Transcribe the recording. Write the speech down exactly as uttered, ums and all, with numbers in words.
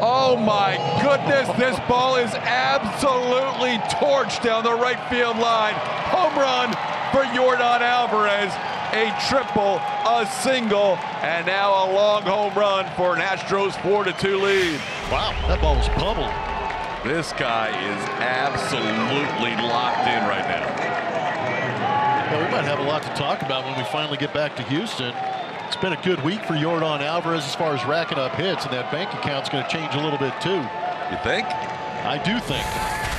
Oh my goodness, this ball is absolutely torched down the right field line. Home run for Yordan Alvarez. A triple, a single, and now a long home run for an Astros four to two lead. Wow, that ball was pummeled. This guy is absolutely locked in right now. Well, we might have a lot to talk about when we finally get back to Houston. It's been a good week for Yordan Alvarez as far as racking up hits, and that bank account's going to change a little bit too. You think? I do think.